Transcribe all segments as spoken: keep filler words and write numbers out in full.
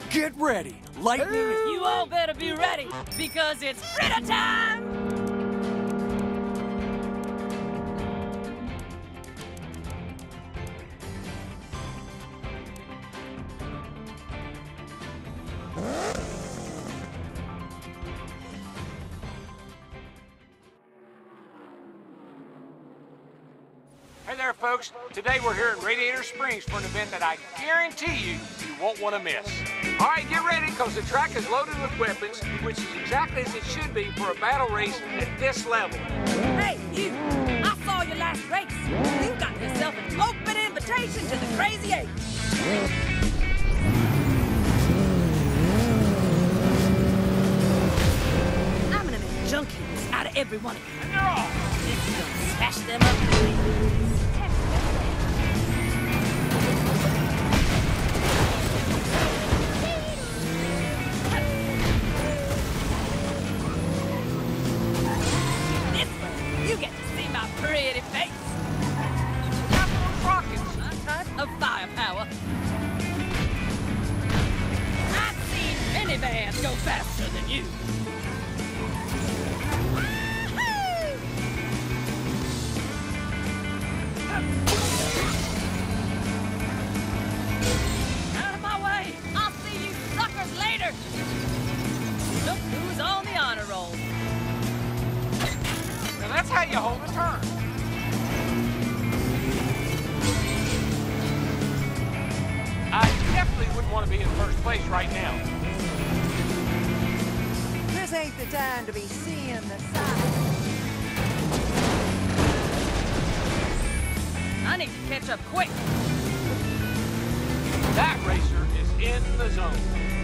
Get ready. Lightning is... You all better be ready, because it's Fritter time! Hey there, folks. Today we're here in Radiator Springs for an event that I guarantee you you won't want to miss. All right, get ready, because the track is loaded with weapons, which is exactly as it should be for a battle race at this level. Hey, you! I saw your last race. You got yourself an open invitation to the Crazy Eight. I'm gonna make junkies out of every one of you. And they're off. This is gonna smash them up. You get to see my pretty face. Got those rockets. A touch of firepower. I've seen minivans go faster than you. Out of my way. I'll see you suckers later. Look who's on the honor roll. Now that's how you hold a turn. I definitely wouldn't want to be in first place right now. This ain't the time to be seeing the signs. I need to catch up quick. That racer is in the zone.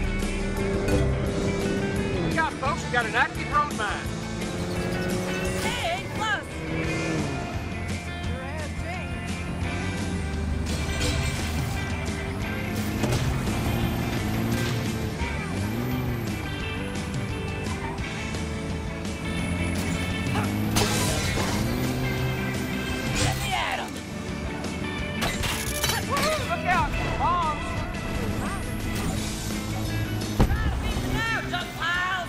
Look out, folks. We got an active road mine. Hey, A plus. Your ass changed. Let me at 'em. Look out, bombs. Try to beat me now, junk piles.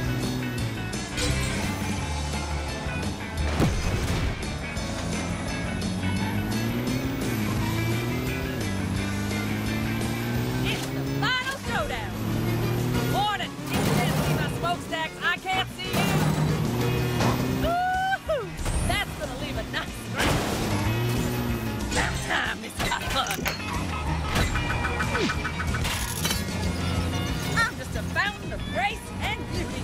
It's the final showdown. Warning, if you can't see my smokestacks, I can't see you. Woo-hoo! That's gonna leave a nice scratch. About time this got fun. I'm just a fountain of grace and beauty.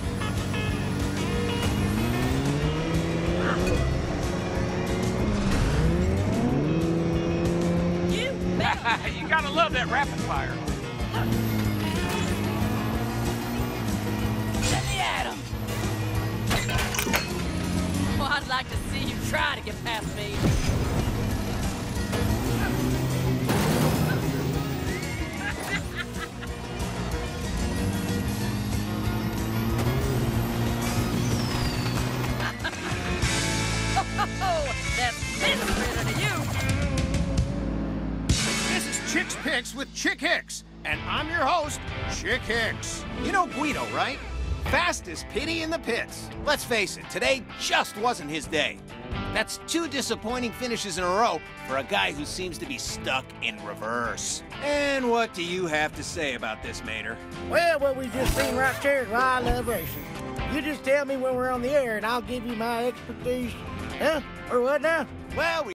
You bet. You gotta love that rapid fire. Let me at 'em. Oh, I'd like to see you try to get past me. Oh, that's Fritter to you. This is Chick's Picks with Chick Hicks, and I'm your host, Chick Hicks. You know Guido, right? Fast as Pity in the pits. Let's face it, today just wasn't his day. That's two disappointing finishes in a row for a guy who seems to be stuck in reverse. And what do you have to say about this, Mater? Well, what we just seen right there is why I love racing. You just tell me when we're on the air, and I'll give you my expertise. Huh? Or what now? Well, we